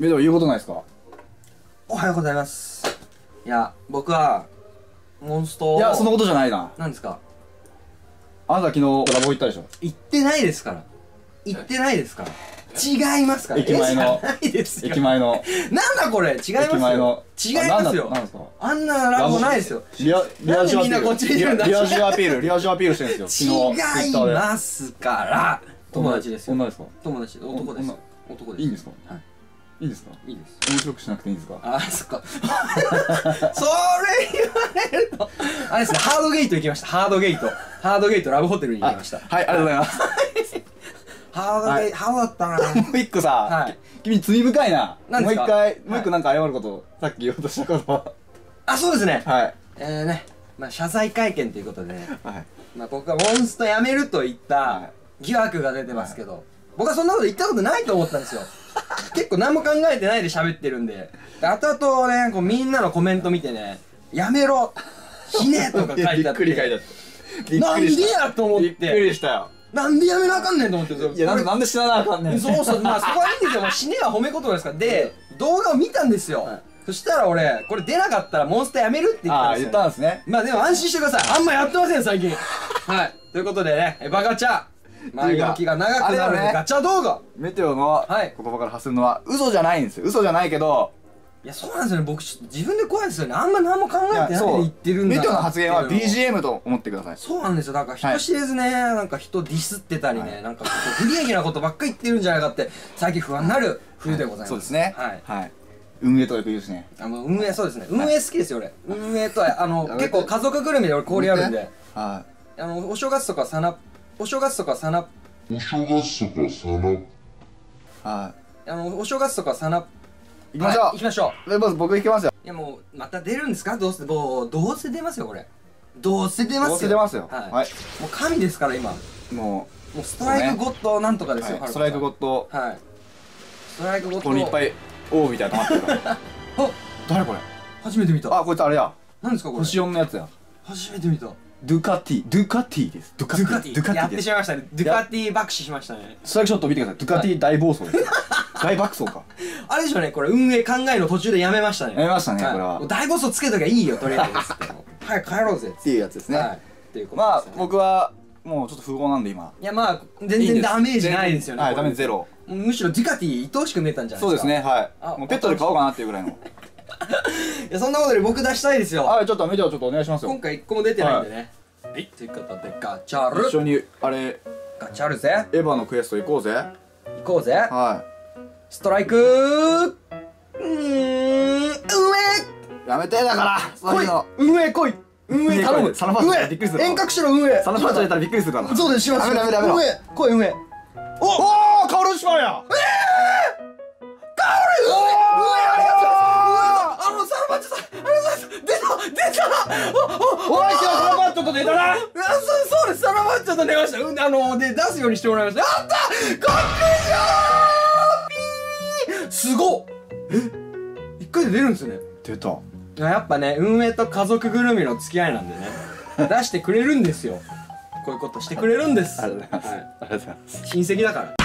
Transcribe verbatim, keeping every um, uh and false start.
メド言うことないですか？ おはようございます。いや、僕はモンストを。 いや、そのことじゃないな。 何ですか？ あなた昨日ラボ行ったでしょ？ 行ってないですから。行ってないですから。違いますから。 駅前の。 ないですよ。 駅前の。 なんだこれ、違いますよ。 駅前の。 違いますよ。 なんですか？ あんなラボないですよ。 リア、リア充アピール。 なんでみんなこっちにいるんだ。 リア充アピール、リア充アピールしてるんですよ。 違いますから。友達ですよ。 女ですか？ 友達、男です。男です。 いいんですか？ はい。 いいですか？ いいです。 面白くしなくていいんですか？ あ、そっか。それ言われると。あれですね、ハードゲート行きました。ハードゲート。ハードゲートラブホテルに行きました。 はい、ありがとうございます。 ハードゲート、ハードだったな。 もう一個さ、君罪深いな。もう一回、もう一個なんか謝ること、さっき言おうとしたこと。 あ、そうですね。 はい。 えーね、まあ謝罪会見ということでね。 はい。 まあ僕はモンスト辞めるといった疑惑が出てますけど、僕はそんなこと言ったことないと思ったんですよ。結構何も考えてないで喋ってるんで。後々ね、こうみんなのコメント見てね、やめろ死ねとか書いてあって。 びっくり書いてあった。 なんでやと思って。 びっくりしたよ。 なんでやめなあかんねんと思って。 いや、なんで死ななあかんねん。 そうそう、まあそこはいいんですよ。もう死ねは褒め言葉ですから。で、動画を見たんですよ。そしたら俺、これ出なかったらモンスターやめるって言ったんですよ。 ああ、言ったんですね。 まあでも安心してください。あんまやってません、最近。はい。ということでね、バカチャ。前置きが長くなるのでガチャ動画。 メテオの言葉から発するのは嘘じゃないんですよ。嘘じゃないけど、 いや、そうなんですよね。僕自分で怖いですよね。あんま何も考えてないで言ってるんだ。 メテオの発言は ビージーエム と思ってください。 そうなんですよ。なんか人知れずね、なんか人ディスってたりね、なんか不利益なことばっかり言ってるんじゃないかって最近不安になる冬でございます。 そうですね。 はい。 はい。運営とよく言うしね。 あの運営、そうですね。運営好きですよ俺。運営とはあの結構家族ぐるみで俺交流あるんで。 はい。 あのお正月とかさなお正月とかさなお正月とかさなはい。 あのお正月とかさな行きましょう。 行きましょう。 で、まず僕行きますよ。 いやもうまた出るんですか？どうせもうどうせ出ますよこれ。どうせ出ますよ。 どうせ出ますよ。 はい。もう神ですから今。 もうもうストライクゴッドなんとかですよ。 ストライクゴッド。 はい。ストライクゴッド。 ここにいっぱい王みたいなの溜まってるから。あ、誰これ？ 初めて見た。 あ、こいつあれや。 何ですかこれ？ 星よんのやつや。 初めて見た。 ドゥカティ、ドゥカティです。 ドゥカティ。ドゥカティ。やってしまいましたね。ドゥカティ爆死しましたね。 ストライクショット見てください。ドゥカティ大暴走です。大爆走か。 あれでしょうね、これ運営考えの途中でやめましたね。 やめましたね、これは。 大暴走つけときゃいいよ、とりあえず。早く帰ろうぜ。 っていうやつですね。 はい。っていうことまあ、僕は、もうちょっと富豪なんで今。 いや、まあ、全然ダメージないですよね。 はい、ダメージゼロ。 むしろドゥカティ愛おしく見えたんじゃないですか。 そうですね、はい。もうペットで買おうかなっていうぐらいの。 いや、そんなことで僕出したいですよ。 はい、ちょっとメディアちょっとお願いしますよ。 今回一個も出てないんでね。はい、ということでガチャル。 一緒に、あれ、 ガチャルぜ。 エヴァのクエスト行こうぜ。 行こうぜ。 はい。 ストライクーうーん、運営やめてだから来い運営来い運営頼むサナパチ出たらびっくりする。 遠隔しろ運営サナパチ出たらびっくりするから。 そうですします。 ダメダメダメ。 運営来い運営。 おおカオルシマンや。 ええカオル運営運営ありがとうあのサナパチさんありがとうございます出た出たおい今日サナパチちょっと出たな。 そうそうですサナパチちょっと出ましたうんあので出すようにしてもらいましたやったかっこいいじゃーんピーすごっえ一回で出るんですね。 出た。 やっぱね運営と家族ぐるみの付き合いなんでね出してくれるんですよ。こういうことしてくれるんです。 ありがとうございます。ありがとうございます。 親戚だから。